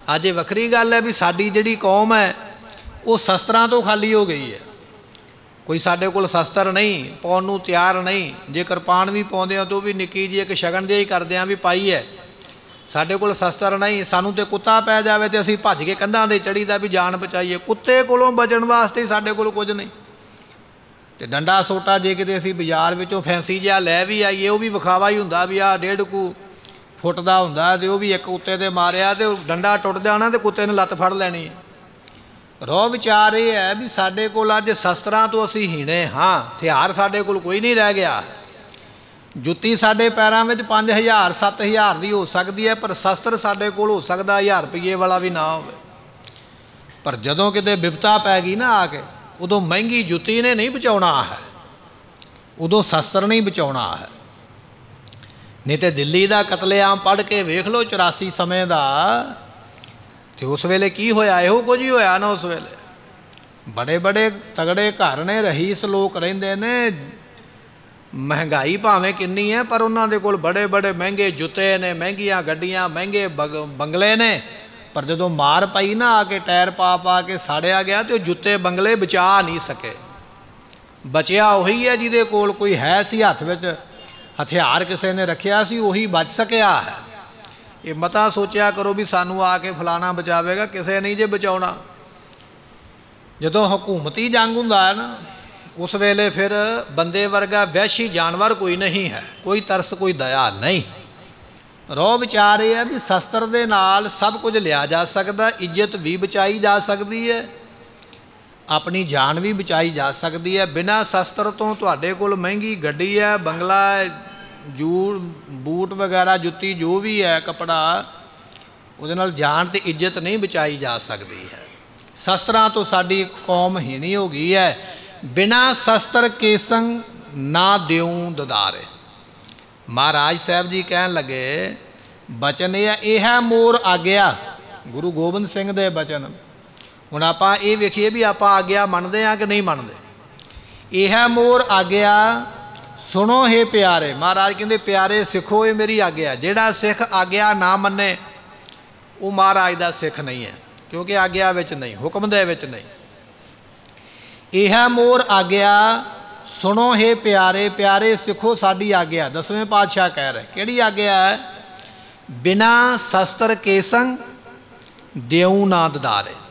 अज ये वक्री गल है भी साडी जिहड़ी कौम है वो शस्त्रां तो खाली हो गई है। कोई साडे कोल शस्त्र नहीं, पाउण नूं तैयार नहीं। जे किरपान भी पाउंदे हो तो भी निक्की जी एक शगन जिहा ही करदे आ भी पाई है। साडे कोल शस्त्र नहीं, सानूं ते कुत्ता पै जावे ते असीं भज के कंधां ते चढ़ीदा भी जान बचाईए। कुत्ते कोलों बचण वास्ते साडे कोल कुछ नहीं। ते डंडा सोटा जे किते असीं बाजार विचों फैंसी जिहा लै भी आईए वो भी विखावा ही हुंदा भी आ 1.5 फुट दा हुंदा ते वो भी एक कुत्ते ते मारिया ते डंडा टुट जाना ते कुत्ते ने लत्त फड़ लैनी है। रोह विचार ये है भी साडे कोल अज शस्त्रां तो असीं हीणे हाँ, हथियार साडे कोल कोई नहीं रह गया। जुत्ती साडे पैरां विच 5000 7000 दी हो सकदी है, पर शस्त्र साडे कोल हो सकदा 1000 रुपये वाला भी ना होवे। पर जदों किते विपता पै गई ना आके, उदों महंगी जुत्ती ने नहीं बचाउणा है, उदों शस्त्र नहीं बचाउणा है। नहीं तो दिल्ली का कतलेआम पढ़ के वेख लो 84 समय का, तो उस वेले की होया, इहो कुछ ही होया ना। उस वेले बड़े बड़े तगड़े घर ने, रहीस लोग रहिंदे ने, महंगाई भावें किन्नी है पर उन्हां दे कोल बड़े बड़े महंगे जुत्ते ने, महंगियां गड्डियां, महंगे बंगले ने। पर जदों मार पई ना आके टायर पा पा के साड़िया गया तो जुत्ते बंगले बचा नहीं सके। बचिया उही है जिहदे कोल कोई है सी हथ विच हथियार किसी ने रखिया सी, उही बच सकिया है। ये मता सोचिया करो भी सानू आके फलाना बचावेगा, किसी नहीं जे बचाउणा। जदों हुकूमती जंग हुंदा है ना, उस वेले फिर बंदे वर्गा वैशी जानवर कोई नहीं है, कोई तरस कोई दया नहीं। रोह विचार ये है भी शस्त्र दे नाल सब कुछ लिया जा सकदा, इज्जत भी बचाई जा सकती है, अपनी जान भी बचाई जा सकती है। बिना शस्त्र तो तुहाडे कोल महंगी गड्डी है, बंगला है, बूट वगैरह जुत्ती जो भी है कपड़ा, उहदे नाल जान ते इज्जत नहीं बचाई जा सकती है। शस्त्रां तो साडी कौम हीणी हो गई है। बिना शस्त्र के संग ना देऊं ददारे। महाराज साहब जी कहन लगे बचन यह है मोर आग्या, गुरु गोबिंद सिंह दे बचन। हुण आपां ये वेखीए भी आपां आग्या मनदे आ कि नहीं मनदे। यह है मोर आग्या सुनो हे प्यारे। महाराज कहते प्यारे सिखो ये मेरी आग्या। जिहड़ा सिख आग्या ना मन्ने वो महाराज दा सिख नहीं है, क्योंकि आग्या विच नहीं, हुक्म दे विच नहीं। यह मोर आग्या सुनो हे प्यारे, प्यारे सिखो साडी आग्या। 10वें पातशाह कह रहे किहड़ी आग्या है? बिना शस्त्र के संग देऊं ना ददारे।